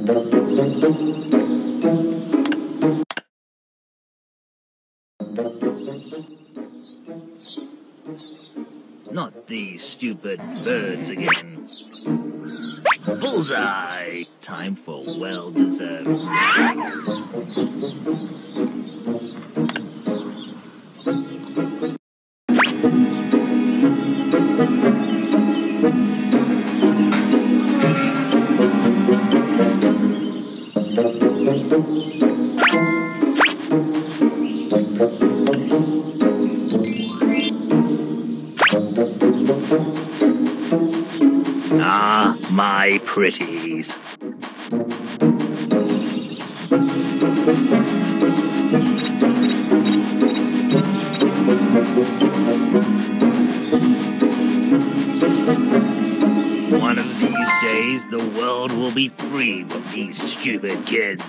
Not these stupid birds again. Bullseye! Time for well-deserved. Ah, my pretties. One of these days, the world will be free from these stupid kids.